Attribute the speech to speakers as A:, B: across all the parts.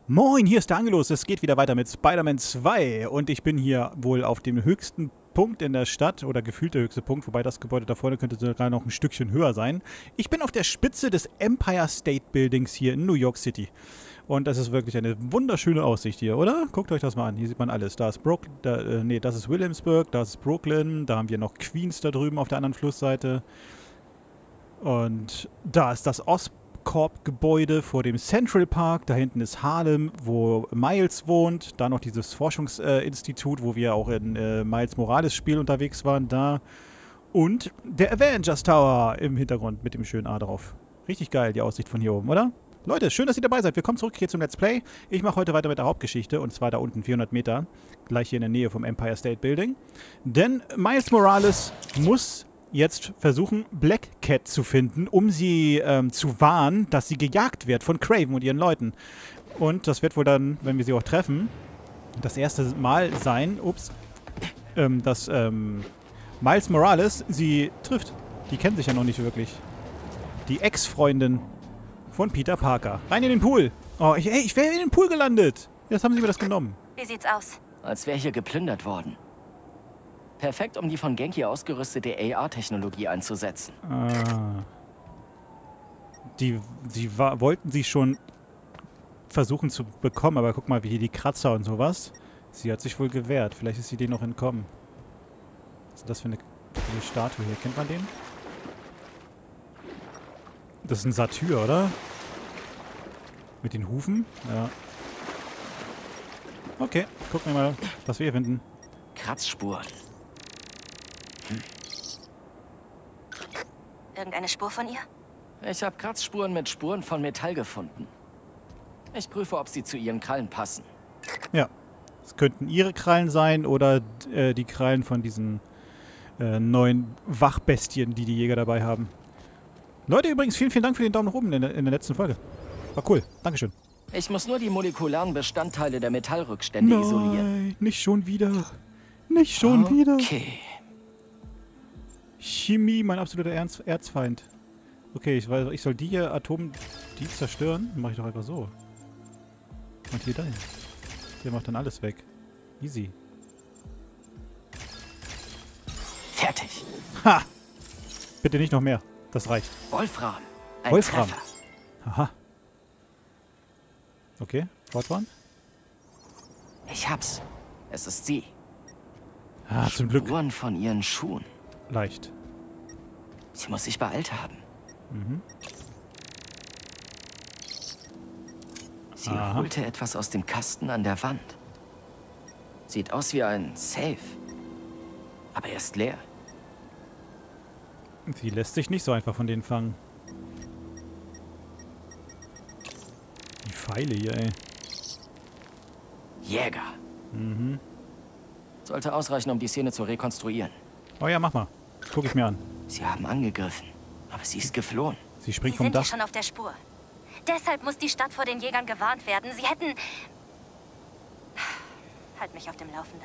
A: Moin, hier ist der Angelus. Es geht wieder weiter mit Spider-Man 2 und ich bin hier wohl auf dem höchsten Punkt in der Stadt oder gefühlt der höchste Punkt, wobei das Gebäude da vorne könnte sogar noch ein Stückchen höher sein. Ich bin auf der Spitze des Empire State Buildings hier in New York City. Und das ist wirklich eine wunderschöne Aussicht hier, oder? Guckt euch das mal an. Hier sieht man alles. Da ist das ist Williamsburg, da ist Brooklyn, da haben wir noch Queens da drüben auf der anderen Flussseite. Und da ist das Oscorp-Gebäude vor dem Central Park. Da hinten ist Harlem, wo Miles wohnt. Da noch dieses Forschungsinstitut, wo wir auch in Miles Morales Spiel unterwegs waren. Da. Und der Avengers Tower im Hintergrund mit dem schönen A drauf. Richtig geil, die Aussicht von hier oben, oder? Leute, schön, dass ihr dabei seid. Wir kommen zurück hier zum Let's Play. Ich mache heute weiter mit der Hauptgeschichte, und zwar da unten 400 Meter, gleich hier in der Nähe vom Empire State Building. Denn Miles Morales muss jetzt versuchen, Black Cat zu finden, um sie zu warnen, dass sie gejagt wird von Kraven und ihren Leuten. Und das wird wohl dann, wenn wir sie auch treffen, das erste Mal sein, dass Miles Morales sie trifft. Die kennen sich ja noch nicht wirklich. Die Ex-Freundin von Peter Parker. Rein in den Pool. Oh, ich wäre in den Pool gelandet. Jetzt haben sie mir das genommen.
B: Wie sieht's aus?
C: Als wäre hier geplündert worden. Perfekt, um die von Genki ausgerüstete AR-Technologie einzusetzen.
A: Ah. Wollten sie schon versuchen zu bekommen, aber guck mal, wie hier die Kratzer und sowas. Sie hat sich wohl gewehrt. Vielleicht ist sie denen noch entkommen. Was ist das für eine Statue hier? Kennt man den? Das ist ein Satyr, oder? Mit den Hufen? Ja. Okay, gucken wir mal, was wir hier finden.
C: Kratzspuren.
B: Irgendeine Spur von ihr?
C: Ich habe Kratzspuren mit Spuren von Metall gefunden. Ich prüfe, ob sie zu ihren Krallen passen.
A: Ja. Es könnten ihre Krallen sein oder die Krallen von diesen neuen Wachbestien, die die Jäger dabei haben. Leute, übrigens, vielen, vielen Dank für den Daumen nach oben in der letzten Folge. War cool. Dankeschön.
C: Ich muss nur die molekularen Bestandteile der Metallrückstände isolieren.
A: Nein, nicht schon wieder. Nicht schon wieder.
C: Okay.
A: Chemie, mein absoluter Erzfeind. Okay, ich soll die zerstören. Dann mache ich doch einfach so. Und hier dahin. Der macht dann alles weg. Easy.
C: Fertig.
A: Ha! Bitte nicht noch mehr. Das reicht.
C: Wolfram. Ein
A: Wolfram.
C: Treffer.
A: Aha. Okay, fortfahren.
C: Ich hab's. Es ist sie.
A: Ah, zum Glück.
C: Spuren von ihren Schuhen.
A: Leicht.
C: Sie muss sich beeilt haben.
A: Mhm.
C: Sie
A: Aha.
C: holte etwas aus dem Kasten an der Wand. Sieht aus wie ein Safe. Aber er ist leer.
A: Sie lässt sich nicht so einfach von denen fangen. Die Pfeile hier, ey.
C: Jäger.
A: Mhm.
C: Sollte ausreichen, um die Szene zu rekonstruieren.
A: Oh ja, mach mal. Guck ich mir an.
C: Sie haben angegriffen, aber sie ist geflohen.
A: Sie springt
B: Sie
A: vom
B: sind ja
A: Dach.
B: schon auf der Spur. Deshalb muss die Stadt vor den Jägern gewarnt werden. Sie hätten... Halt mich auf dem Laufenden.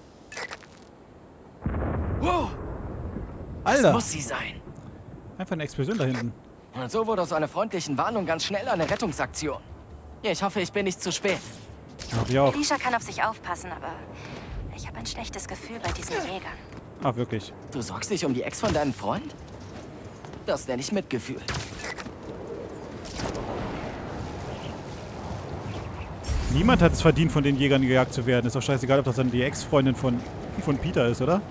C: Wow! Das
A: Alter!
C: muss sie sein.
A: Einfach eine Explosion da hinten.
C: Und so wurde aus einer freundlichen Warnung ganz schnell eine Rettungsaktion. Ich hoffe, ich bin nicht zu spät.
A: Hab ich auch.
B: Alicia kann auf sich aufpassen, aber ich habe ein schlechtes Gefühl bei diesen Jägern.
A: Ah, wirklich.
C: Du sorgst dich um die Ex von deinem Freund? Das nenne ich Mitgefühl.
A: Niemand hat es verdient, von den Jägern gejagt zu werden. Ist doch scheißegal, ob das dann die Ex-Freundin von Peter ist, oder?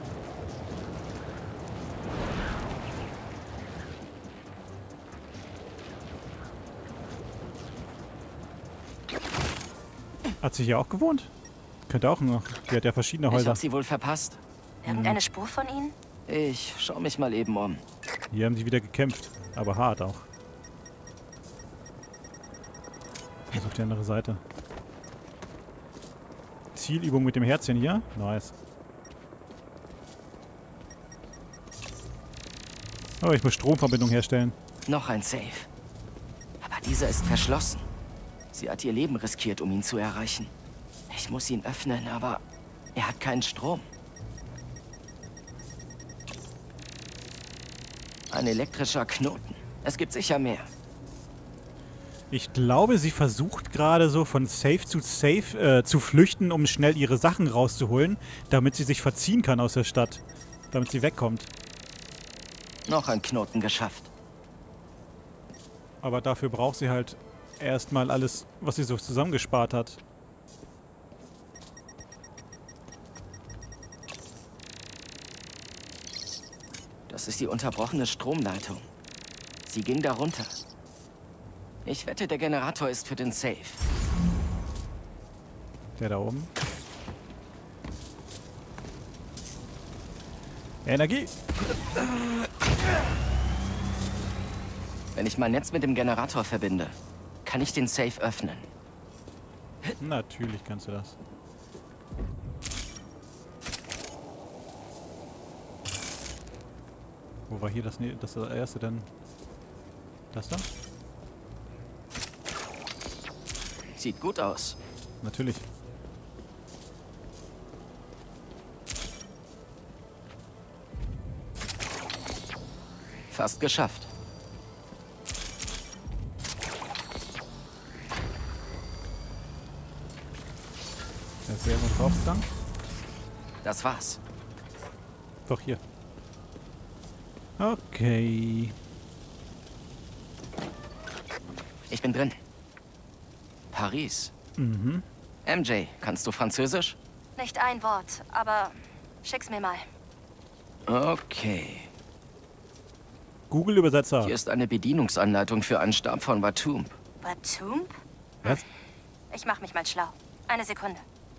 A: Hat sie hier auch gewohnt? Könnte auch noch. Die hat ja verschiedene
C: Ich
A: Häuser.
C: habe sie wohl verpasst.
B: Irgendeine Spur von ihnen?
C: Ich schau mich mal eben um.
A: Hier haben sie wieder gekämpft. Aber hart auch. Also auf die andere Seite. Zielübung mit dem Herzchen hier. Nice. Oh, ich muss Stromverbindung herstellen.
C: Noch ein Safe. Aber dieser ist verschlossen. Sie hat ihr Leben riskiert, um ihn zu erreichen. Ich muss ihn öffnen, aber er hat keinen Strom. Ein elektrischer Knoten. Es gibt sicher mehr.
A: Ich glaube, sie versucht gerade so von Safe zu Safe zu flüchten, um schnell ihre Sachen rauszuholen, damit sie sich verziehen kann aus der Stadt. Damit sie wegkommt.
C: Noch ein Knoten geschafft.
A: Aber dafür braucht sie halt erstmal alles, was sie so zusammengespart hat.
C: Das ist die unterbrochene Stromleitung. Sie ging da runter. Ich wette, der Generator ist für den Safe.
A: Der da oben. Energie!
C: Wenn ich mein Netz mit dem Generator verbinde, kann ich den Safe öffnen.
A: Natürlich kannst du das. Wo war hier das erste denn? Das da?
C: Sieht gut aus.
A: Natürlich.
C: Fast geschafft.
A: Da ist irgendwo draufgegangen.
C: Das war's.
A: Doch, hier. Okay.
C: Ich bin drin. Paris.
A: Mhm.
C: MJ, kannst du Französisch?
B: Nicht ein Wort, aber schick's mir mal.
C: Okay.
A: Google-Übersetzer.
C: Hier ist eine Bedienungsanleitung für einen Stab von Batum.
B: Batum?
A: Was?
B: Ich mach mich mal schlau. Eine Sekunde.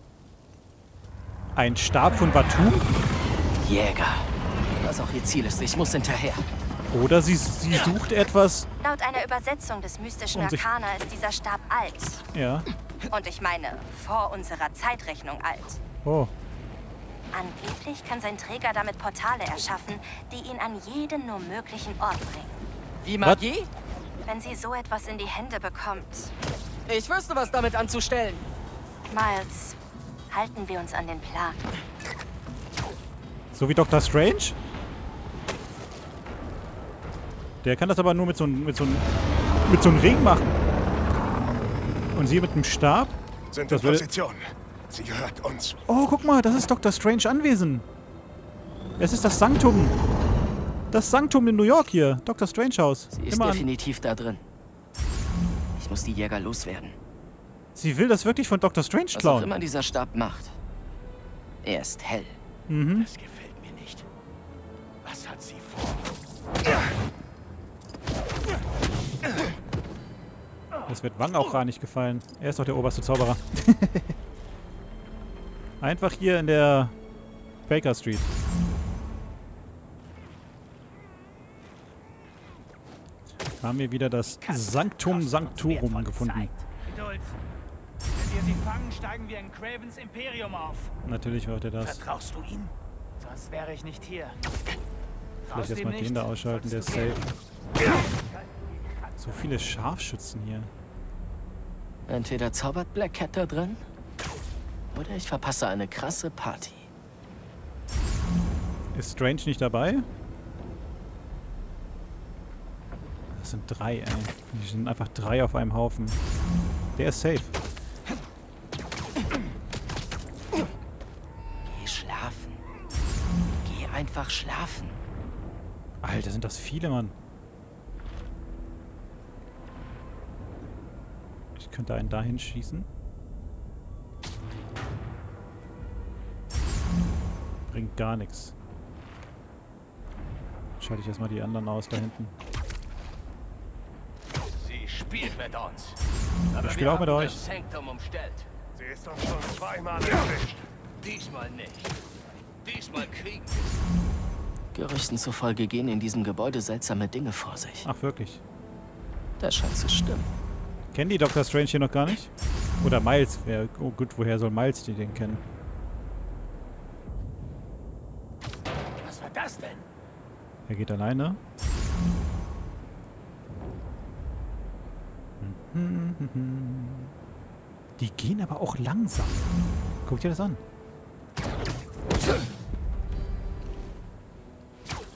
A: Ein Stab von Batum?
C: Jäger. Was auch ihr Ziel ist, ich muss hinterher.
A: Oder sie sucht etwas.
B: Laut einer Übersetzung des mystischen
A: Um sich-
B: Arkana ist dieser Stab alt.
A: Ja.
B: Und ich meine, vor unserer Zeitrechnung alt.
A: Oh.
B: Angeblich kann sein Träger damit Portale erschaffen, die ihn an jeden nur möglichen Ort bringen.
C: Wie Magie?
B: Wenn sie so etwas in die Hände bekommt.
C: Ich wüsste, was damit anzustellen.
B: Miles, halten wir uns an den Plan.
A: So wie Dr. Strange? Der kann das aber nur mit so einem Ring machen. Und sie mit einem Stab?
D: Sind in
A: Das würde-
D: Position. Sie gehört uns.
A: Oh, guck mal, das ist Dr. Strange Anwesen. Es ist das Sanktum. Das Sanktum in New York hier. Dr. Strange Haus.
C: Sie ist
A: Immer an.
C: definitiv da drin. Ich muss die Jäger loswerden.
A: Sie will das wirklich von Dr. Strange
C: Was auch
A: klauen.
C: immer dieser Stab macht. Er ist hell.
A: Mhm.
D: Das gefällt mir nicht. Was hat sie vor?
A: Das wird Wang auch gar nicht gefallen. Er ist doch der oberste Zauberer. Einfach hier in der Baker Street. Haben wir wieder das Sanctum Sanctorum gefunden.
E: Geduld. Wenn wir sie fangen, steigen wir in Cravens Imperium auf.
A: Natürlich wollte er das.
E: Vertraust du ihm? Sonst wäre ich nicht hier.
A: Vielleicht erstmal den da ausschalten, der ist safe. So viele Scharfschützen hier.
C: Entweder zaubert Black Cat da drin, oder ich verpasse eine krasse Party.
A: Ist Strange nicht dabei? Das sind 3, ey. Die sind einfach 3 auf einem Haufen. Der ist safe.
C: Geh schlafen. Geh einfach schlafen.
A: Alter, sind das viele, Mann. Ich könnte einen dahin schießen. Bringt gar nichts. Schalte ich erstmal die anderen aus da hinten.
E: Sie spielt mit uns.
A: Ich spiele auch mit euch.
E: Das Sanctum umstellt.
D: Sie ist uns schon zweimal erwischt.
E: Diesmal nicht. Diesmal kriegen
C: Gerüchten zufolge gehen in diesem Gebäude seltsame Dinge vor sich.
A: Ach, wirklich.
C: Das scheint zu stimmen.
A: Kennen die Dr. Strange hier noch gar nicht? Oder Miles? Oh gut, woher soll Miles die den kennen?
E: Was war das denn?
A: Er geht alleine. Die gehen aber auch langsam. Guck dir das an.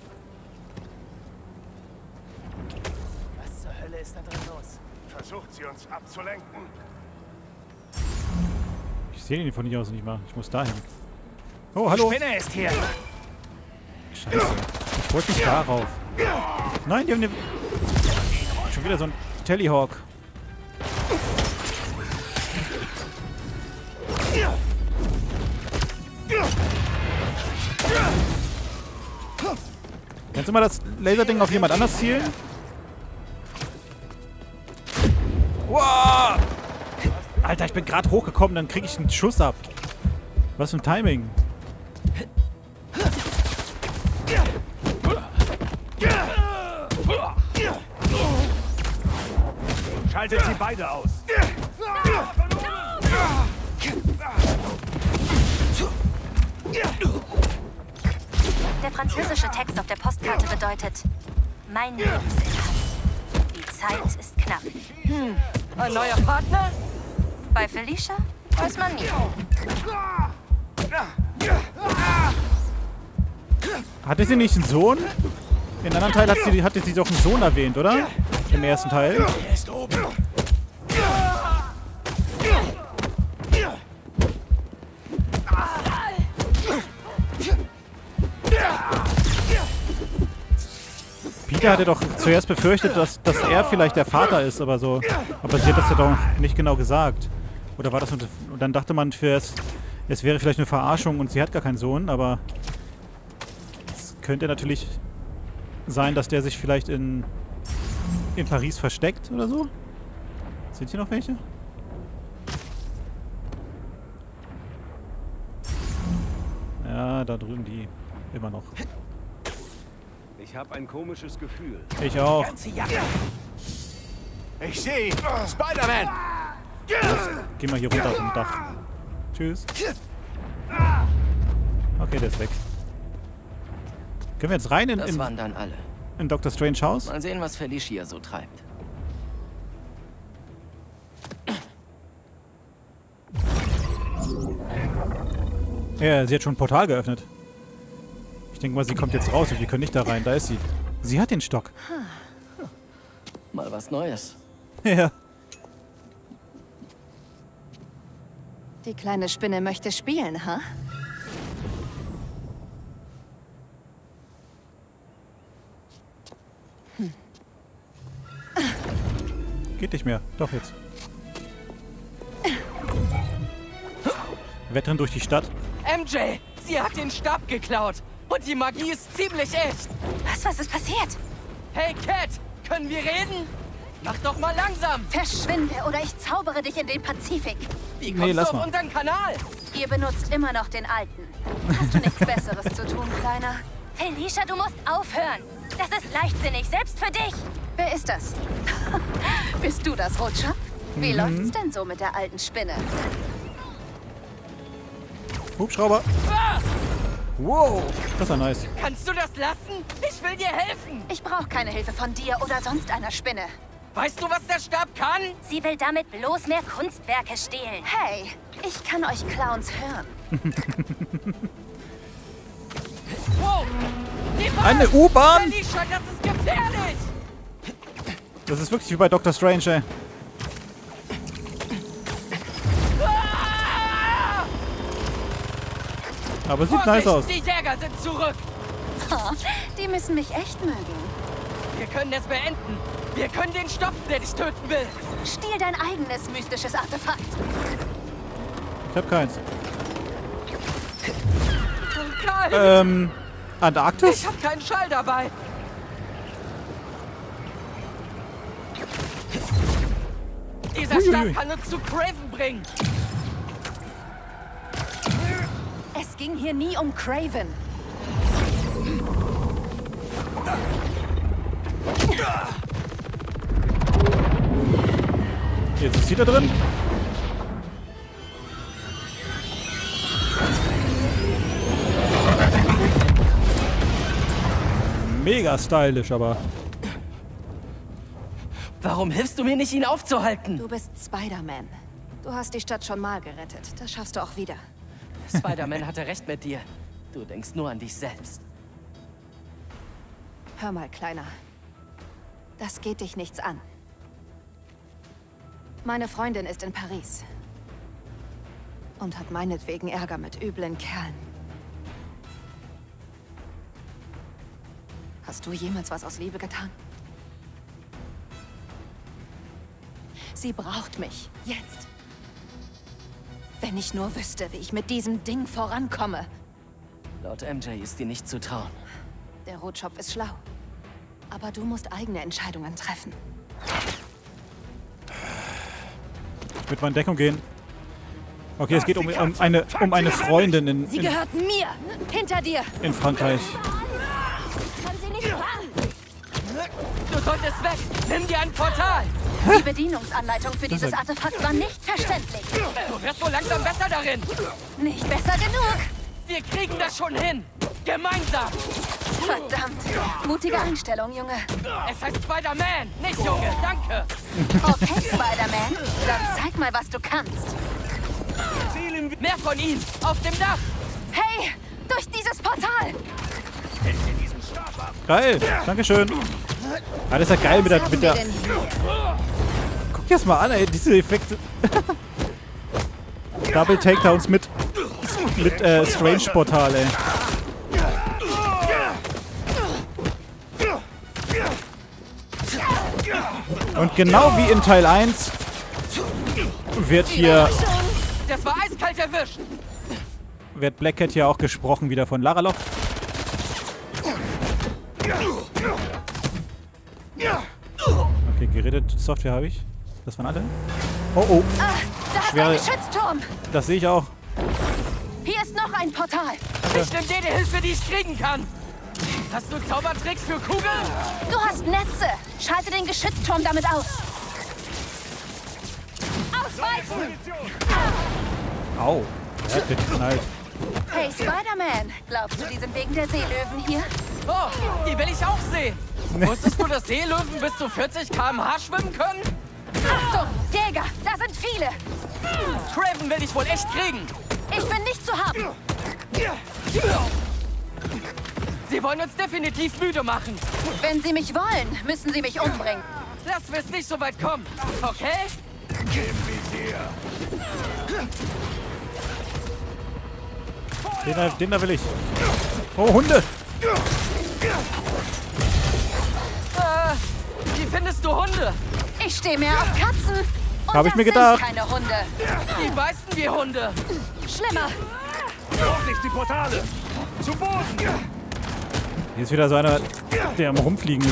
E: Was zur Hölle ist da drin los?
D: Versucht sie uns
A: Ich sehe den von hier aus nicht mal. Ich muss dahin. Oh, hallo.
E: Spinne ist hier.
A: Scheiße. Ich wollte nicht darauf. Nein, die haben eine... Schon wieder so ein Tellyhawk. Kannst du mal das Laserding auf jemand anders zielen? Wow! Alter, ich bin gerade hochgekommen, dann kriege ich einen Schuss ab. Was für ein Timing.
E: Schaltet sie beide aus.
B: Der französische Text auf der Postkarte bedeutet: Mein Lebensinhalt. Die Zeit ist knapp.
C: Ein neuer Partner?
B: Bei Felicia weiß man nie.
A: Hatte sie nicht einen Sohn? In einem anderen Teil hatte sie doch einen Sohn erwähnt, oder? Im ersten Teil.
D: Er ist oben.
A: Peter hatte doch zuerst befürchtet, dass er vielleicht der Vater ist, aber so. Aber sie hat das ja doch nicht genau gesagt. Oder war das... Und dann dachte man, es wäre vielleicht eine Verarschung und sie hat gar keinen Sohn, aber... Es könnte natürlich sein, dass der sich vielleicht in Paris versteckt oder so. Sind hier noch welche? Ja, da drüben die. Immer noch.
F: Ich habe ein komisches Gefühl.
A: Ich auch.
D: Ganze Jacke. Ich sehe Spider-Man.
A: Geh mal hier runter vom Dach. Tschüss. Okay, der ist weg. Können wir jetzt rein
C: Das waren dann alle.
A: in Dr. Strange Haus?
C: Mal sehen, was Felicia so treibt.
A: Ja, sie hat schon ein Portal geöffnet. Ich denke mal, sie kommt jetzt raus und wir können nicht da rein. Da ist sie. Sie hat den Stock.
C: Mal was Neues.
A: Ja.
G: Die kleine Spinne möchte spielen, ha?
A: Geht nicht mehr. Doch jetzt. Wettrennen durch die Stadt.
C: MJ, sie hat den Stab geklaut. Und die Magie ist ziemlich echt.
B: Was ist passiert?
C: Hey, Cat, können wir reden? Mach doch mal langsam.
G: Verschwinde oder ich zaubere dich in den Pazifik.
C: Wie
A: Nee,
C: kommst
A: lass
C: du auf
A: mal.
C: unseren Kanal?
G: Ihr benutzt immer noch den alten. Hast du nichts Besseres zu tun, Kleiner?
B: Felicia, du musst aufhören. Das ist leichtsinnig, selbst für dich.
G: Wer ist das? Bist du das, Rutscher? Wie läuft's denn so mit der alten Spinne?
A: Hubschrauber. Wow. Das war nice.
C: Kannst du das lassen? Ich will dir helfen.
G: Ich brauche keine Hilfe von dir oder sonst einer Spinne.
C: Weißt du, was der Stab kann?
B: Sie will damit bloß mehr Kunstwerke stehlen.
G: Hey, ich kann euch Clowns hören.
C: Wow.
A: Eine U-Bahn?
C: Felicia, das ist gefährlich.
A: Das ist wirklich wie bei Dr. Strange, ey.
C: Ah!
A: Aber sieht nice aus.
C: Die Jäger sind zurück.
G: Oh, die müssen mich echt mögen.
C: Wir können es beenden. Wir können den stoppen, der dich töten will.
G: Stiehl dein eigenes mystisches Artefakt.
A: Ich hab keins.
C: Nein,
A: Antarktis?
C: ich habe keinen Schall dabei. Dieser Stab kann uns zu Craven bringen.
G: Es ging hier nie um Craven.
A: Jetzt ist sie da drin. Mega stylisch, aber...
C: Warum hilfst du mir nicht, ihn aufzuhalten?
G: Du bist Spider-Man. Du hast die Stadt schon mal gerettet. Das schaffst du auch wieder.
C: Spider-Man hatte recht mit dir. Du denkst nur an dich selbst.
G: Hör mal, Kleiner. Das geht dich nichts an. Meine Freundin ist in Paris. Und hat meinetwegen Ärger mit üblen Kerlen. Hast du jemals was aus Liebe getan? Sie braucht mich. Jetzt. Wenn ich nur wüsste, wie ich mit diesem Ding vorankomme.
C: Laut MJ ist dir nicht zu trauen.
G: Der Rotschopf ist schlau. Aber du musst eigene Entscheidungen treffen.
A: Ich würde mal in Deckung gehen. Okay, es geht um eine Freundin
G: Sie gehört mir! Hinter dir!
A: in Frankreich.
G: Kann sie nicht fangen!
C: Du solltest weg! Nimm dir ein Portal!
B: Die Bedienungsanleitung für dieses Artefakt war nicht verständlich.
C: Du wirst wohl langsam besser darin!
B: Nicht besser genug.
C: Wir kriegen das schon hin! Gemeinsam!
B: Verdammt. Mutige Einstellung, Junge.
C: Es heißt Spider-Man, nicht Junge! Danke!
B: Okay, Spider-Man. Dann zeig mal, was du kannst.
C: Mehr von ihm! Auf dem Dach!
B: Hey, durch dieses Portal.
A: Geil, Dankeschön. Ah, das ist ja geil mit der...
G: Was haben wir denn hier?
A: Guck dir das mal an, ey, diese Effekte. Double Takedowns mit Strange-Portal, ey. Und genau wie in Teil 1 wird hier...
C: Das war eiskalt erwischt!
A: wird Black Cat hier auch gesprochen, wieder von Lara Loft. Okay, geredet Software habe ich. Das waren alle. Oh, oh.
B: Ah, da ist
A: Schwere-
B: ein Geschützturm.
A: Das sehe ich auch.
B: Hier ist noch ein Portal.
C: Ich nehme jede Hilfe, die ich kriegen kann! Hast du Zaubertricks für Kugeln?
B: Du hast Netze. Schalte den Geschützturm damit aus. Ausweichen!
A: Au. Er hat geknallt.
B: Hey, Spider-Man. Glaubst du, die sind wegen der Seelöwen hier?
C: Oh, die will ich auch sehen! Wusstest du, dass Seelöwen bis zu 40 km/h schwimmen können?
B: Achtung, Jäger, da sind viele.
C: Craven will dich wohl echt kriegen!
B: Ich bin nicht zu haben.
C: Sie wollen uns definitiv müde machen!
B: Wenn sie mich wollen, müssen sie mich umbringen.
C: Lass wir es nicht so weit kommen, okay?
A: Den da will ich. Oh, Hunde.
C: Wie findest du Hunde?
B: Ich stehe mehr auf Katzen. Und
A: Hab ich
B: das
A: mir
B: sind
A: gedacht.
B: keine Hunde.
C: Die beißen wie Hunde!
B: Schlimmer.
D: Nicht die Portale! Zu Boden!
A: Hier ist wieder so einer, der am Rumfliegen ist.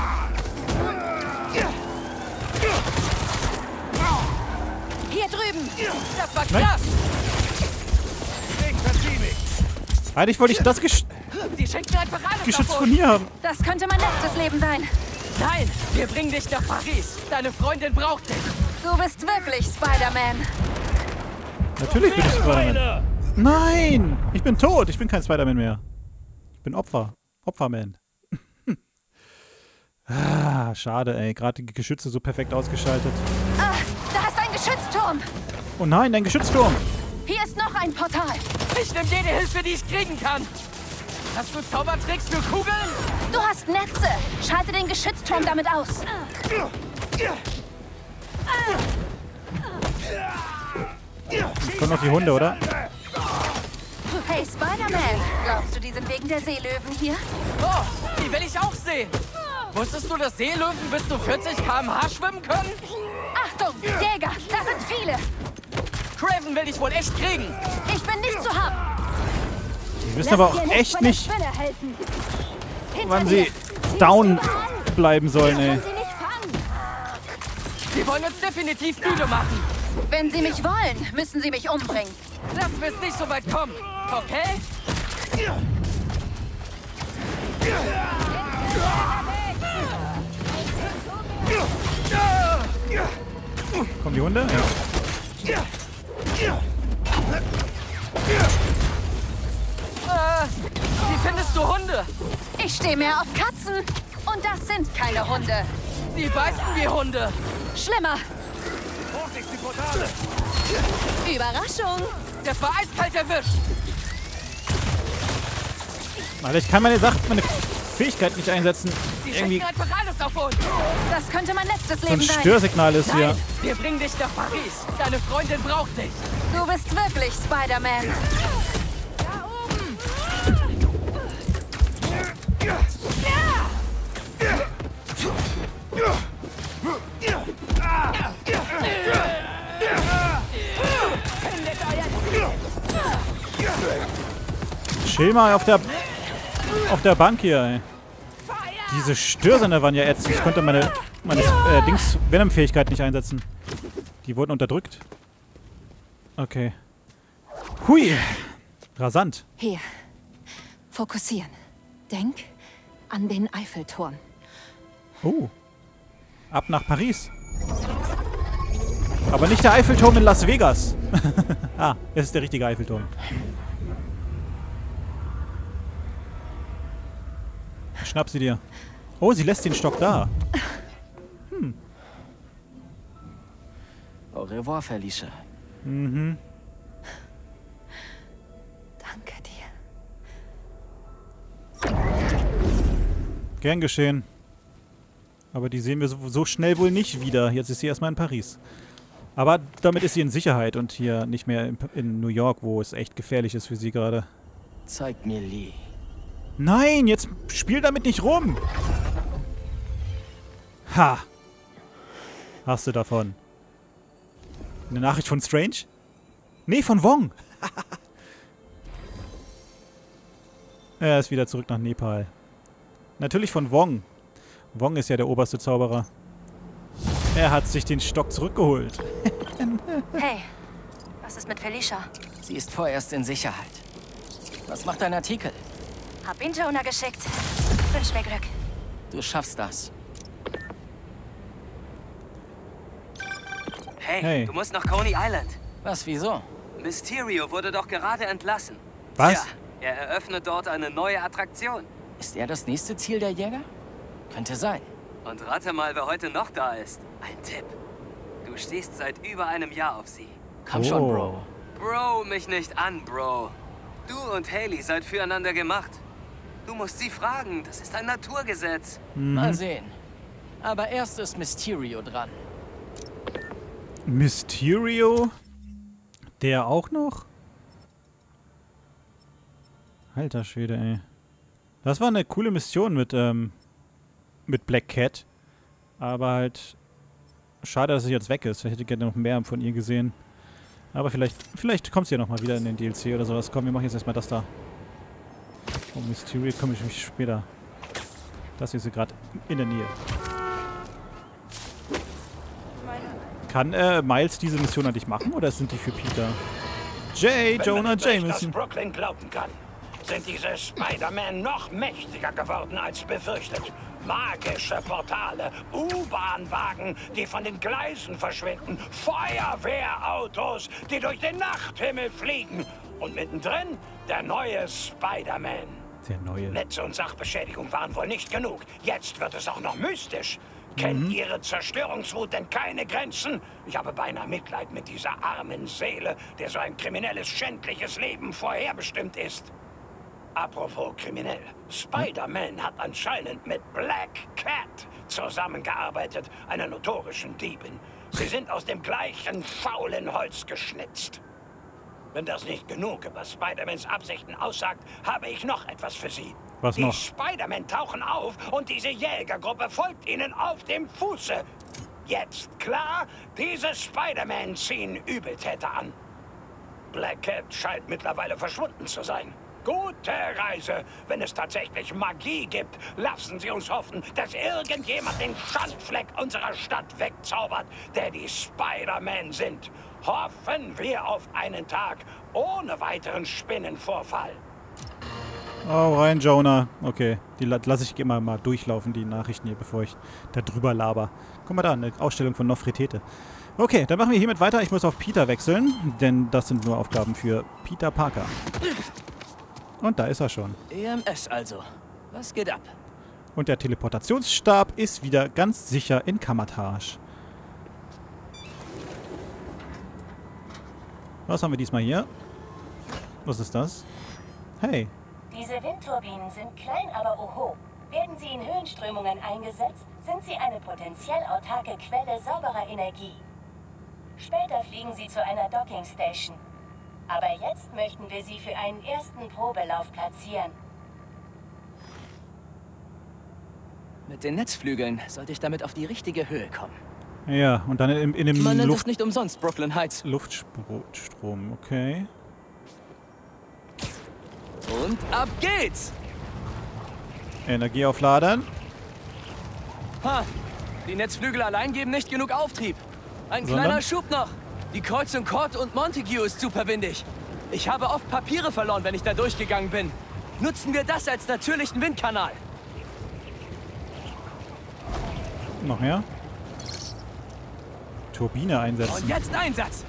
B: Hier drüben.
C: Das war
A: Nein.
C: krass!
D: Ich verzieh mich!
A: Eigentlich wollte ich das
C: Die schenken einfach alles
A: Geschütz
C: davon.
A: von hier haben.
B: Das könnte mein letztes Leben sein.
C: Nein, wir bringen dich nach Paris. Deine Freundin braucht dich.
B: Du bist wirklich Spider-Man.
A: Natürlich bin ich Spider-Man. Nein! Ich bin tot. Ich bin kein Spider-Man mehr. Ich bin Opfer. Opferman. Ah, schade, ey. Gerade die Geschütze so perfekt ausgeschaltet.
B: Ah, da ist ein Geschützturm.
A: Oh nein, dein Geschützturm.
B: Hier ist noch ein Portal.
C: Ich nehme jede Hilfe, die ich kriegen kann. Hast du Zaubertricks für Kugeln?
B: Du hast Netze. Schalte den Geschützturm damit aus.
A: Kommen noch die Hunde, oder?
B: Hey, Spider-Man. Glaubst du, die sind wegen der Seelöwen hier?
C: Oh, die will ich auch sehen. Wusstest du, dass Seelöwen bis zu 40 km/h schwimmen können?
B: Achtung, Jäger, da sind viele.
C: Craven will dich wohl echt kriegen.
B: Ich bin nicht zu haben.
A: Die wissen aber auch echt nicht, wann sie down bleiben sollen, ey.
C: Sie wollen uns definitiv müde machen.
B: Wenn sie mich wollen, müssen sie mich umbringen.
C: Lass wir es nicht so weit kommen, okay?
A: Kommen die Hunde? Ja.
C: Wie findest du Hunde?
B: Ich stehe mehr auf Katzen. Und das sind keine Hunde.
C: Sie beißen wie Hunde.
B: Schlimmer.
D: Vorsicht, die Portale!
B: Überraschung.
C: Das war eiskalt erwischt.
A: Alter, ich kann meine Fähigkeit nicht einsetzen.
G: Die
A: irgendwie
G: schicken einfach alles auf uns. Das könnte mein letztes
A: so ein
G: Leben sein.
A: Störsignal ist hier.
E: Nein, wir bringen dich nach Paris. Deine Freundin braucht dich.
G: Du bist wirklich Spider-Man. Da oben.
A: Chill mal auf der Bank hier, ey. Diese Störsender waren ja ätzend. Ich konnte meine Venom-Fähigkeit nicht einsetzen. Die wurden unterdrückt. Okay. Hui. Rasant.
G: Hier. Fokussieren. Denk an den Eiffelturm.
A: Oh. Ab nach Paris. Aber nicht der Eiffelturm in Las Vegas. Ah, es ist der richtige Eiffelturm. Schnapp sie dir. Oh, sie lässt den Stock da.
C: Au revoir, Felicia.
A: Mhm.
G: Danke dir.
A: Gern geschehen. Aber die sehen wir so schnell wohl nicht wieder. Jetzt ist sie erstmal in Paris. Aber damit ist sie in Sicherheit und hier nicht mehr in New York, wo es echt gefährlich ist für sie gerade.
C: Zeig mir Lee.
A: Nein, jetzt spiel damit nicht rum. Ha. Hast du davon. Eine Nachricht von Strange? Nee, von Wong. Er ist wieder zurück nach Nepal. Natürlich von Wong. Wong ist ja der oberste Zauberer. Er hat sich den Stock zurückgeholt.
B: Hey, was ist mit Felicia?
C: Sie ist vorerst in Sicherheit. Was macht dein Artikel?
B: Hab ihn Jonah geschickt. Wünsch mir Glück.
C: Du schaffst das.
F: Hey, du musst nach Coney Island.
C: Was, wieso?
F: Mysterio wurde doch gerade entlassen.
A: Was?
F: Ja, er eröffnet dort eine neue Attraktion.
C: Ist er das nächste Ziel der Jäger? Könnte sein.
F: Und rate mal, wer heute noch da ist. Ein Tipp. Du stehst seit über einem Jahr auf sie.
C: Komm schon, Bro.
F: Bro, mich nicht an, Bro. Du und Hailey seid füreinander gemacht. Du musst sie fragen, das ist ein Naturgesetz.
C: Mal sehen. Aber erst ist Mysterio dran.
A: Mysterio? Der auch noch? Alter Schwede, ey. Das war eine coole Mission mit Black Cat. Aber halt schade, dass sie jetzt weg ist. Ich hätte gerne noch mehr von ihr gesehen. Aber vielleicht kommt sie ja nochmal wieder in den DLC oder sowas. Komm, wir machen jetzt erstmal das da. Oh, Mysterio komme ich mich später. Das hier ist gerade in der Nähe. Kann Miles diese Mission an dich machen oder sind die für Peter? Jonah Jameson.
D: Brooklyn glauben kann, sind diese Spider-Man noch mächtiger geworden als befürchtet. Magische Portale, U-Bahn-Wagen, die von den Gleisen verschwinden, Feuerwehrautos, die durch den Nachthimmel fliegen und mittendrin der neue Spider-Man.
A: Der neue.
D: Netze und Sachbeschädigung waren wohl nicht genug. Jetzt wird es auch noch mystisch. Kennt Ihre Zerstörungswut denn keine Grenzen? Ich habe beinahe Mitleid mit dieser armen Seele, der so ein kriminelles, schändliches Leben vorherbestimmt ist. Apropos kriminell. Spider-Man hat anscheinend mit Black Cat zusammengearbeitet, einer notorischen Diebin. Sie sind aus dem gleichen faulen Holz geschnitzt. Wenn das nicht genug über Spider-Mans Absichten aussagt, habe ich noch etwas für Sie.
A: Was noch?
D: Die Spider-Man tauchen auf und diese Jägergruppe folgt ihnen auf dem Fuße. Jetzt klar, diese Spider-Man ziehen Übeltäter an. Black Cat scheint mittlerweile verschwunden zu sein. Gute Reise. Wenn es tatsächlich Magie gibt, lassen Sie uns hoffen, dass irgendjemand den Schandfleck unserer Stadt wegzaubert, der die Spider-Man sind. Hoffen wir auf einen Tag ohne weiteren Spinnenvorfall.
A: Oh, rein, Jonah. Okay, die lasse ich immer mal durchlaufen, die Nachrichten hier, bevor ich da drüber laber. Guck mal da, eine Ausstellung von Nofretete. Okay, dann machen wir hiermit weiter. Ich muss auf Peter wechseln, denn das sind nur Aufgaben für Peter Parker. Und da ist er schon.
C: EMS also. Was geht ab?
A: Und der Teleportationsstab ist wieder ganz sicher in Kammertage. Was haben wir diesmal hier? Was ist das? Hey.
H: Diese Windturbinen sind klein, aber oho. Werden sie in Höhenströmungen eingesetzt, sind sie eine potenziell autarke Quelle sauberer Energie. Später fliegen sie zu einer Docking Station. Aber jetzt möchten wir sie für einen ersten Probelauf platzieren.
C: Mit den Netzflügeln sollte ich damit auf die richtige Höhe kommen.
A: Ja, und dann in dem
C: Man nennt es nicht umsonst Brooklyn Heights.
A: Luftstrom, okay.
C: Und ab geht's!
A: Energie aufladen.
C: Ha! Die Netzflügel allein geben nicht genug Auftrieb. Ein
A: Sondern?
C: kleiner Schub noch. Die Kreuzung Cord und Montague ist super windig. Ich habe oft Papiere verloren, wenn ich da durchgegangen bin. Nutzen wir das als natürlichen Windkanal.
A: Noch mehr. Turbine einsetzen.
C: Und jetzt Einsatz!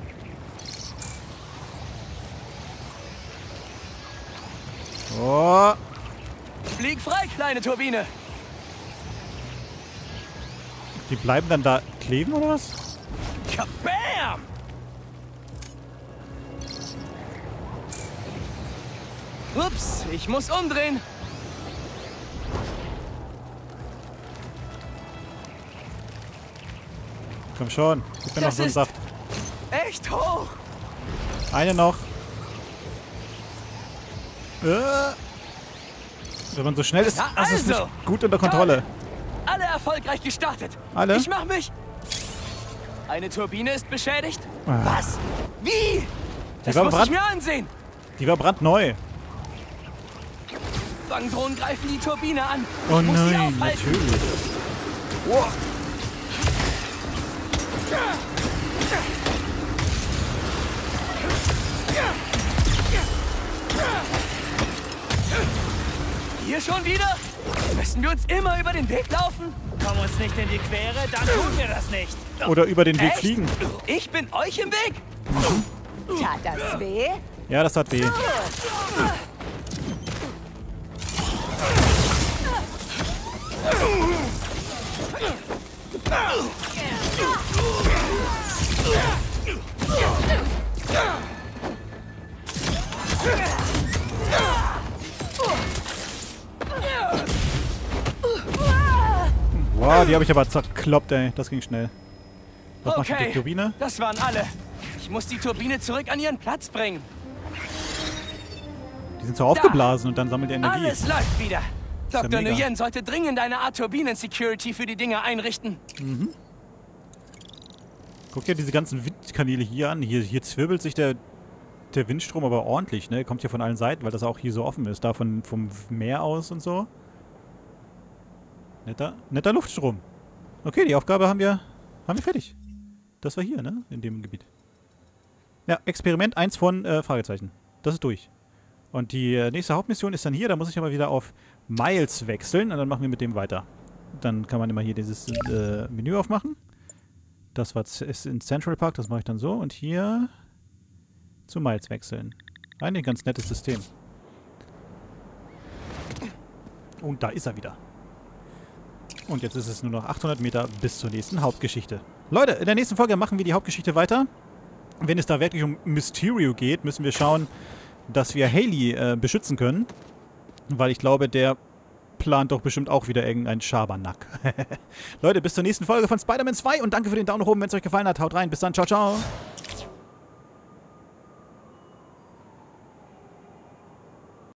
A: Oh.
C: Flieg frei, kleine Turbine!
A: Die bleiben dann da kleben, oder was?
C: Kabam! Ups, ich muss umdrehen.
A: Komm schon. Ich bin noch
C: Das
A: so ein
C: ist
A: Saft.
C: echt hoch.
A: Eine noch. Wenn man so schnell ist,
C: Na
A: das ist
C: also.
A: nicht gut unter Kontrolle.
C: Alle erfolgreich gestartet.
A: Alle?
C: Ich mach mich. Eine Turbine ist beschädigt.
A: Ah.
C: Was? Wie? Das
A: war
C: muss ich
A: brand-
C: mir ansehen.
A: Die war brandneu.
C: Fangdrohnen greifen die Turbine an.
A: Oh
C: Ich muss sie
A: nein,
C: aufhalten.
A: natürlich.
C: Hier schon wieder? Müssen wir uns immer über den Weg laufen?
E: Komm uns nicht in die Quere, dann tun wir das nicht.
A: Oder über den Weg
C: Echt?
A: fliegen.
C: Ich bin euch im Weg?
G: Tat das weh?
A: Ja, das hat weh. Wow, die habe ich aber zerkloppt, ey. Das ging schnell. Was macht die
C: Okay,
A: Turbine?
C: das waren alle. Ich muss die Turbine zurück an ihren Platz bringen.
A: Die sind so aufgeblasen und dann sammelt die Energie.
C: Alles läuft wieder.
A: ja
C: Dr.
A: mega.
C: Nguyen sollte dringend eine Art Turbinen-Security für die Dinger einrichten.
A: Guck dir diese ganzen Windkanäle hier an. Hier zwirbelt sich der Windstrom aber ordentlich, ne? Kommt hier von allen Seiten, weil das auch hier so offen ist. Da vom Meer aus und so. Netter Luftstrom. Okay, die Aufgabe haben wir fertig. Das war hier, ne? In dem Gebiet. Ja, Experiment 1 von Fragezeichen. Das ist durch. Und die nächste Hauptmission ist dann hier. Da muss ich aber wieder auf Miles wechseln und dann machen wir mit dem weiter. Dann kann man immer hier dieses Menü aufmachen. Das ist in Central Park, das mache ich dann so. Und hier zu Miles wechseln. Ein ganz nettes System. Und da ist er wieder. Und jetzt ist es nur noch 800 Meter bis zur nächsten Hauptgeschichte. Leute, in der nächsten Folge machen wir die Hauptgeschichte weiter. Wenn es da wirklich um Mysterio geht, müssen wir schauen, dass wir Hailey beschützen können. Weil ich glaube, der plant doch bestimmt auch wieder irgendeinen Schabernack. Leute, bis zur nächsten Folge von Spider-Man 2 und danke für den Daumen nach oben, wenn es euch gefallen hat. Haut rein, bis dann, ciao, ciao.